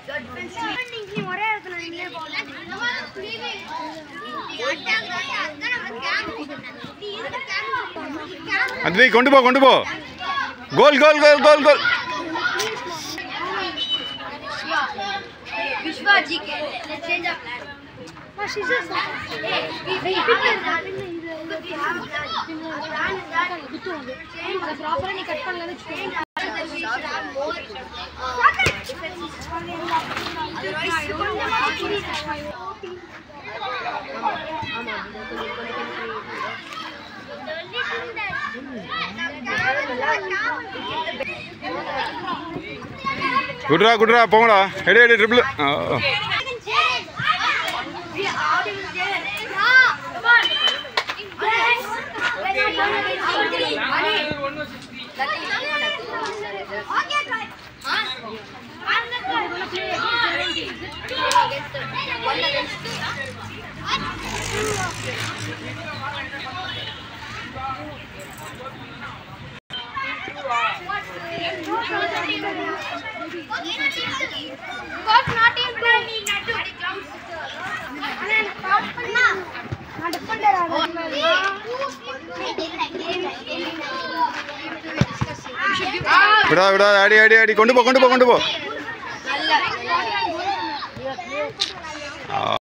अद्वै கொண்டு போ கோல் கோல் கோல் கோல் கோல் विश्वा जी के लेट्स चेंज आवर प्लान हां सीजर्स அது ப்ராப்பரா நீ கட் பண்ணலன்னு சேஞ்ச் குட்ரா போங்கடா எடி triple Got not in plan need not to comes நான் டிஃபெண்டர் விடா அடி கொண்டு போ